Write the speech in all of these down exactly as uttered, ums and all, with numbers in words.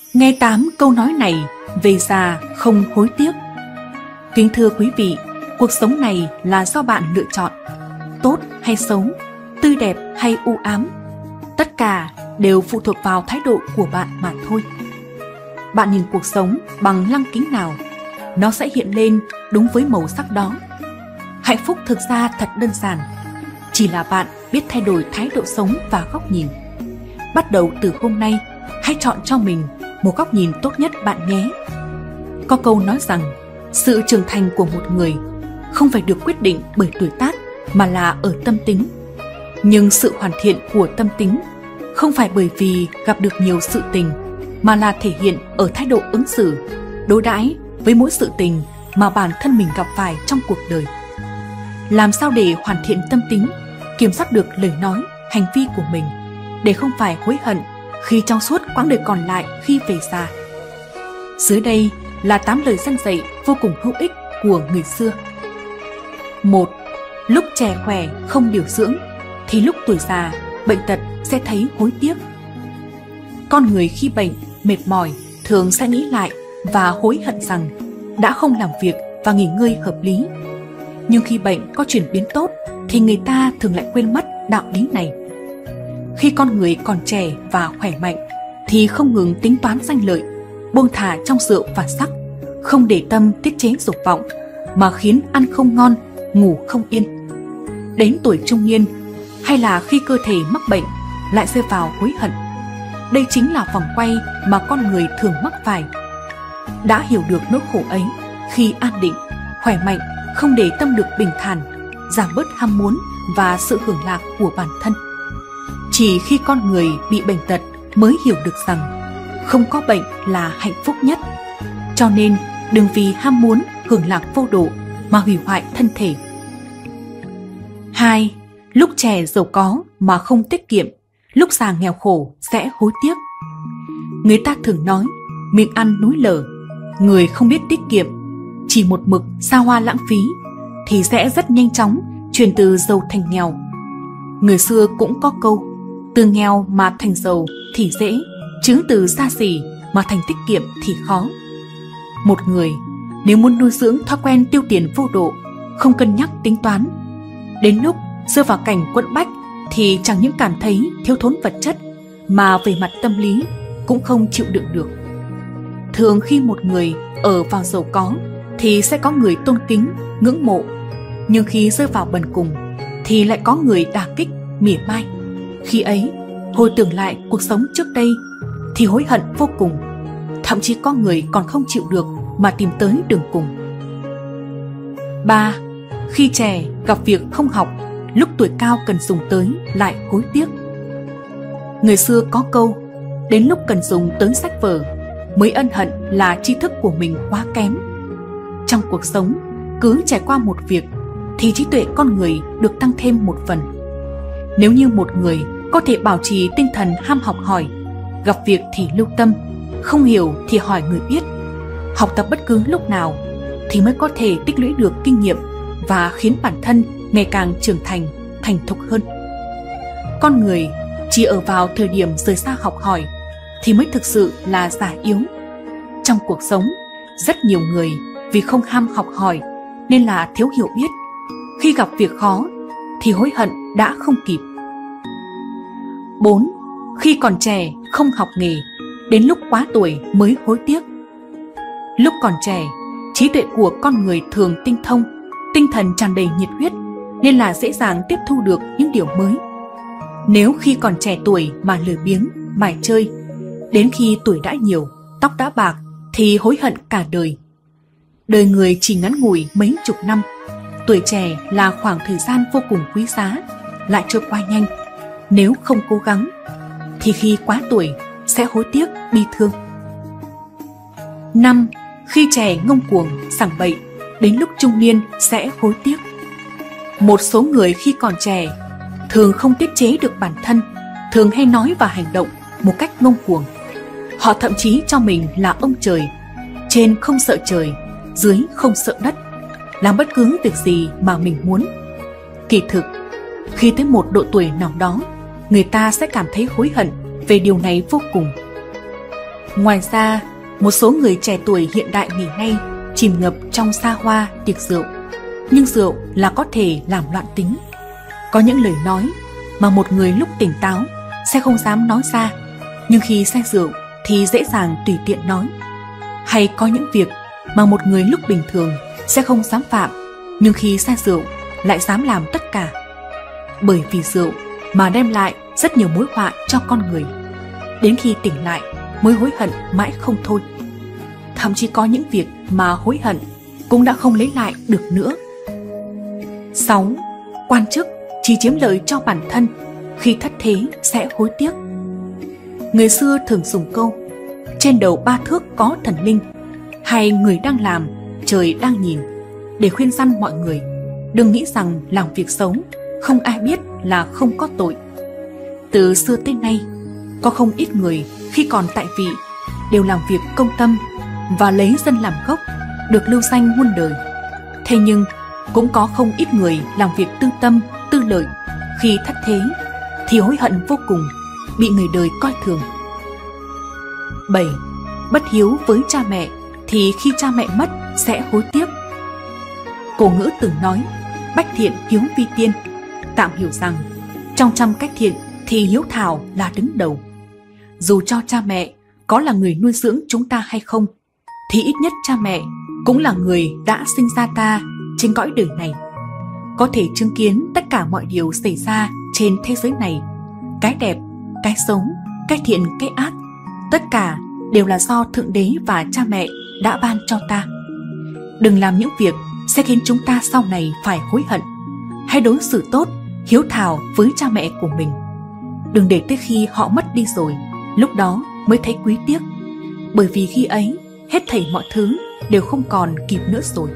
Nghe tám câu nói này, về già không hối tiếc. Kính thưa quý vị, cuộc sống này là do bạn lựa chọn. Tốt hay xấu, tươi đẹp hay u ám, tất cả đều phụ thuộc vào thái độ của bạn mà thôi. Bạn nhìn cuộc sống bằng lăng kính nào, nó sẽ hiện lên đúng với màu sắc đó. Hạnh phúc thực ra thật đơn giản, chỉ là bạn biết thay đổi thái độ sống và góc nhìn. Bắt đầu từ hôm nay, hãy chọn cho mình một góc nhìn tốt nhất bạn nhé. Có câu nói rằng, sự trưởng thành của một người không phải được quyết định bởi tuổi tác mà là ở tâm tính. Nhưng sự hoàn thiện của tâm tính không phải bởi vì gặp được nhiều sự tình, mà là thể hiện ở thái độ ứng xử, đối đãi với mỗi sự tình mà bản thân mình gặp phải trong cuộc đời. Làm sao để hoàn thiện tâm tính, kiểm soát được lời nói, hành vi của mình, để không phải hối hận khi trong suốt quãng đời còn lại khi về già. Dưới đây là tám lời răn dạy vô cùng hữu ích của người xưa. Một. Lúc trẻ khỏe không điều dưỡng, thì lúc tuổi già, bệnh tật sẽ thấy hối tiếc. Con người khi bệnh, mệt mỏi thường sẽ nghĩ lại và hối hận rằng đã không làm việc và nghỉ ngơi hợp lý. Nhưng khi bệnh có chuyển biến tốt thì người ta thường lại quên mất đạo lý này. Khi con người còn trẻ và khỏe mạnh thì không ngừng tính toán danh lợi, buông thả trong rượu và sắc, không để tâm tiết chế dục vọng, mà khiến ăn không ngon, ngủ không yên. Đến tuổi trung niên hay là khi cơ thể mắc bệnh lại rơi vào hối hận. Đây chính là vòng quay mà con người thường mắc phải. Đã hiểu được nỗi khổ ấy, khi an định, khỏe mạnh, không để tâm được bình thản, giảm bớt ham muốn và sự hưởng lạc của bản thân. Chỉ khi con người bị bệnh tật mới hiểu được rằng không có bệnh là hạnh phúc nhất. Cho nên đừng vì ham muốn hưởng lạc vô độ mà hủy hoại thân thể. Hai. Lúc trẻ giàu có mà không tiết kiệm, lúc già nghèo khổ sẽ hối tiếc. Người ta thường nói miệng ăn núi lở, người không biết tiết kiệm, chỉ một mực xa hoa lãng phí thì sẽ rất nhanh chóng chuyển từ giàu thành nghèo. Người xưa cũng có câu, từ nghèo mà thành giàu thì dễ, chứ từ xa xỉ mà thành tiết kiệm thì khó. Một người nếu muốn nuôi dưỡng thói quen tiêu tiền vô độ, không cân nhắc tính toán, đến lúc rơi vào cảnh quẫn bách thì chẳng những cảm thấy thiếu thốn vật chất mà về mặt tâm lý cũng không chịu đựng được. Thường khi một người ở vào giàu có thì sẽ có người tôn kính, ngưỡng mộ, nhưng khi rơi vào bần cùng thì lại có người đả kích, mỉa mai. Khi ấy, hồi tưởng lại cuộc sống trước đây thì hối hận vô cùng, thậm chí có người còn không chịu được mà tìm tới đường cùng. Ba. Khi trẻ gặp việc không học, lúc tuổi cao cần dùng tới lại hối tiếc. Người xưa có câu, đến lúc cần dùng tới sách vở mới ân hận là tri thức của mình quá kém. Trong cuộc sống, cứ trải qua một việc thì trí tuệ con người được tăng thêm một phần. Nếu như một người có thể bảo trì tinh thần ham học hỏi, gặp việc thì lưu tâm, không hiểu thì hỏi người biết, học tập bất cứ lúc nào, thì mới có thể tích lũy được kinh nghiệm và khiến bản thân ngày càng trưởng thành, thành thục hơn. Con người chỉ ở vào thời điểm rời xa học hỏi thì mới thực sự là già yếu. Trong cuộc sống, rất nhiều người vì không ham học hỏi nên là thiếu hiểu biết. Khi gặp việc khó thì hối hận đã không kịp. Bốn. Khi còn trẻ không học nghề, đến lúc quá tuổi mới hối tiếc. Lúc còn trẻ, trí tuệ của con người thường tinh thông, tinh thần tràn đầy nhiệt huyết nên là dễ dàng tiếp thu được những điều mới. Nếu khi còn trẻ tuổi mà lười biếng, mải chơi, đến khi tuổi đã nhiều, tóc đã bạc thì hối hận cả đời. Đời người chỉ ngắn ngủi mấy chục năm, tuổi trẻ là khoảng thời gian vô cùng quý giá, lại trôi qua nhanh. Nếu không cố gắng thì khi quá tuổi sẽ hối tiếc bi thương. Năm. Khi trẻ ngông cuồng, sảng bậy, đến lúc trung niên sẽ hối tiếc. Một số người khi còn trẻ thường không tiết chế được bản thân, thường hay nói và hành động một cách ngông cuồng. Họ thậm chí cho mình là ông trời, trên không sợ trời, dưới không sợ đất, làm bất cứ việc gì mà mình muốn. Kỳ thực, khi tới một độ tuổi nào đó, người ta sẽ cảm thấy hối hận về điều này vô cùng. Ngoài ra, một số người trẻ tuổi hiện đại ngày nay chìm ngập trong xa hoa tiệc rượu, nhưng rượu là có thể làm loạn tính. Có những lời nói mà một người lúc tỉnh táo sẽ không dám nói ra, nhưng khi say rượu thì dễ dàng tùy tiện nói. Hay có những việc mà một người lúc bình thường sẽ không dám phạm, nhưng khi say rượu lại dám làm tất cả. Bởi vì rượu mà đem lại rất nhiều mối họa cho con người, đến khi tỉnh lại mới hối hận mãi không thôi. Thậm chí có những việc mà hối hận cũng đã không lấy lại được nữa. Sáu. Quan chức chỉ chiếm lợi cho bản thân, khi thất thế sẽ hối tiếc. Người xưa thường dùng câu trên đầu ba thước có thần linh, hay người đang làm trời đang nhìn, để khuyên răn mọi người đừng nghĩ rằng làm việc xấu không ai biết là không có tội. Từ xưa tới nay, có không ít người khi còn tại vị đều làm việc công tâm và lấy dân làm gốc, được lưu danh muôn đời. Thế nhưng cũng có không ít người làm việc tư tâm, tư lợi, khi thất thế thì hối hận vô cùng, bị người đời coi thường. Bảy. Bất hiếu với cha mẹ thì khi cha mẹ mất sẽ hối tiếc. Cổ ngữ từng nói bách thiện hiếu vi tiên, tạm hiểu rằng trong trăm cách thiện thì hiếu thảo là đứng đầu. Dù cho cha mẹ có là người nuôi dưỡng chúng ta hay không, thì ít nhất cha mẹ cũng là người đã sinh ra ta trên cõi đời này, có thể chứng kiến tất cả mọi điều xảy ra trên thế giới này. Cái đẹp, cái xấu, cái thiện, cái ác, tất cả đều là do Thượng Đế và cha mẹ đã ban cho ta. Đừng làm những việc sẽ khiến chúng ta sau này phải hối hận. Hãy đối xử tốt, hiếu thảo với cha mẹ của mình. Đừng để tới khi họ mất đi rồi, lúc đó mới thấy quý tiếc. Bởi vì khi ấy, hết thảy mọi thứ đều không còn kịp nữa rồi.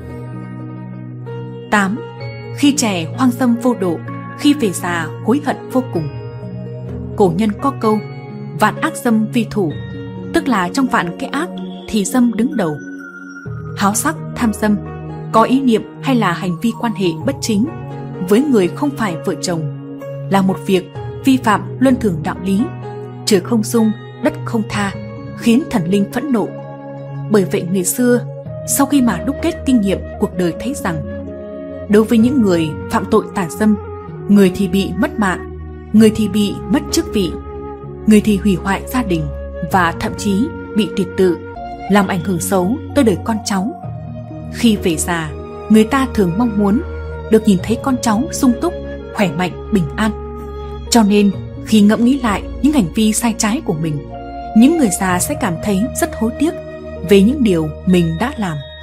Tám. Khi trẻ hoang dâm vô độ, khi về già hối hận vô cùng. Cổ nhân có câu vạn ác dâm vi thủ, tức là trong vạn cái ác thì dâm đứng đầu. Háo sắc, tham dâm, có ý niệm hay là hành vi quan hệ bất chính với người không phải vợ chồng là một việc vi phạm luân thường đạo lý, trời không dung, đất không tha, khiến thần linh phẫn nộ. Bởi vậy người xưa sau khi mà đúc kết kinh nghiệm cuộc đời thấy rằng đối với những người phạm tội tà dâm, người thì bị mất mạng, người thì bị mất chức vị, người thì hủy hoại gia đình và thậm chí bị tuyệt tự, làm ảnh hưởng xấu tới đời con cháu. Khi về già, người ta thường mong muốn được nhìn thấy con cháu sung túc, khỏe mạnh, bình an. Cho nên khi ngẫm nghĩ lại những hành vi sai trái của mình, những người già sẽ cảm thấy rất hối tiếc về những điều mình đã làm.